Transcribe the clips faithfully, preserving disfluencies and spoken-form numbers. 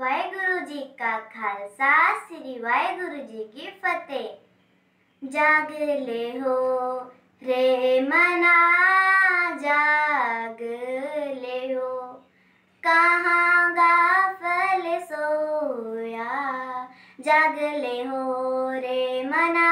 वाहेगुरु जी का खालसा श्री वाहेगुरु जी की फतेह। जाग ले हो रे मना, जाग ले हो, कहाँ गाफल सोया। जाग ले हो रे मना,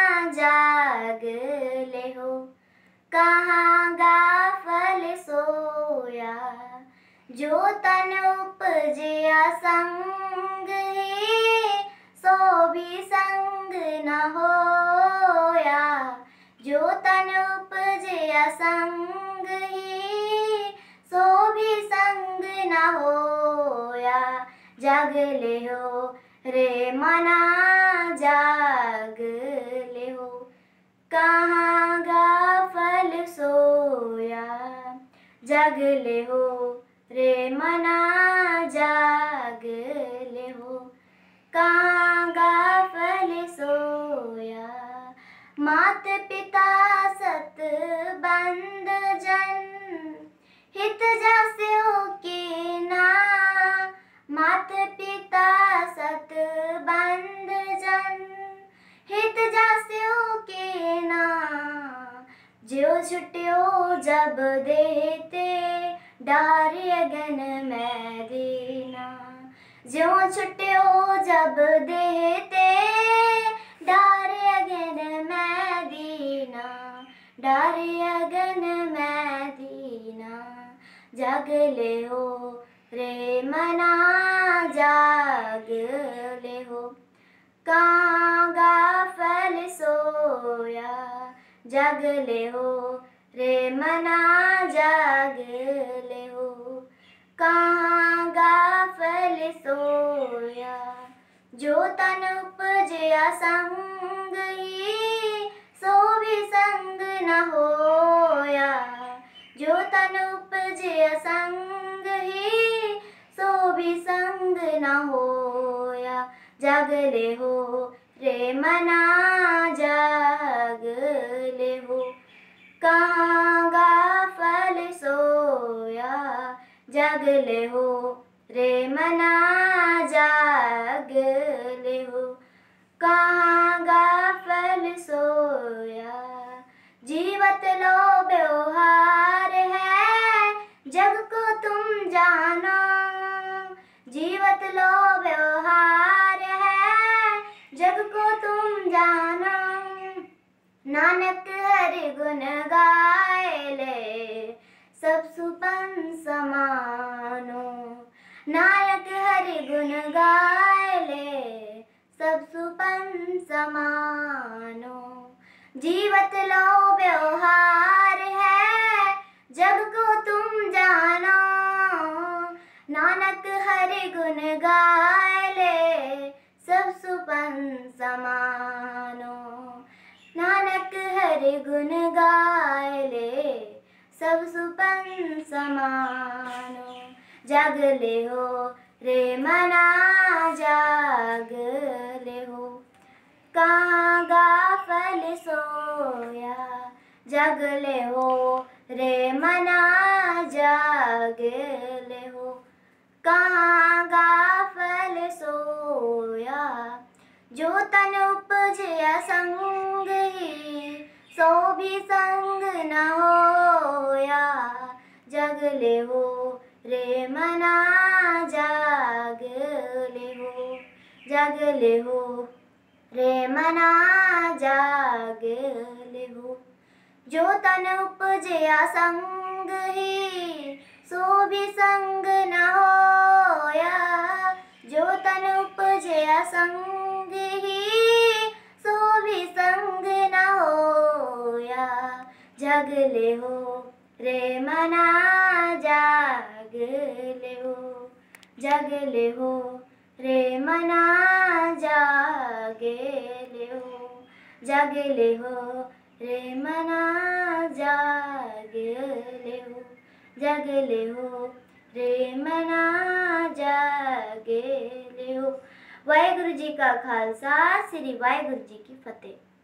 जाग ले हो, कहाँ गाफल सोया। जो तन उपजिया संग ही, सो भी संग न होया। जो तन उपजिया संग ही, सो भी संग न होया। जाग ले हो रे मना, जाग ले हो, कहाँ गाफल सोया। जाग ले हो रे मना, जाग ले हो, कहाँ गाफल सोया। मात पिता सत बंद जन, हित जास्यो के ना। मात पिता सत बंद जन, हित जास्यो के ना। जो छुट्टियो जब देते, डार अगन में देना। जो छुट्टियो जब देते, डार अगन में देना। डार अगन में देना। जाग ले हो रे मना, जाग ले हो, कहाँ गाफल सोया। जाग ले हो रे मना, जाग ले हो, कहाँ गाफल सोया। जो तन उपजिया संग ही, सो भी संग न होया। जो तन उपजिया संग ही, सो भी संग न होया। जाग ले हो रे मना, जाग ले हो, कहाँ गाफल सोया। जाग ले हो रे मना, जाग ले हो, कहाँ गाफल सोया। जीवत लो व्यवहार है, जग को तुम जानो। जीवत लो व्यवहार है, जग को तुम जानो। नानक हरि गुण गाए ले, सब सुपन समानो। नानक हरि गुण गाए ले, सब सुपन समानो। जीवत लो व्यवहार है, जग को तुम जानो। नानक हरि गुण गाए ले, सब सुपन समानो। नानक हरि गुण गाए ले, सब सुपन समानो। जाग ले हो रे मना, जाग ले हो, कहाँ गाफल सोया। जाग ले हो रे मना, जाग ले हो, कहाँ गाफल सोया। जो तन उपजिया संग ही, सो भी संग न होया। जाग ले हो रे मना, जाग ले हो, जाग ले हो रे मना, जाग ले हो। जो तन उपजिया संग ही, सो भी संग न होया। जो तन उपजिया संग ही, सो भी संग न होया। जाग ले हो रे मना, जाग ले हो, जाग ले हो रे मना, जाग ले हो, जाग ले हो रे मना, जाग ले हो, जाग ले हो रे मना, जाग ले हो। वाहेगुरु जी का खालसा श्री वाहेगुरु जी की फतेह।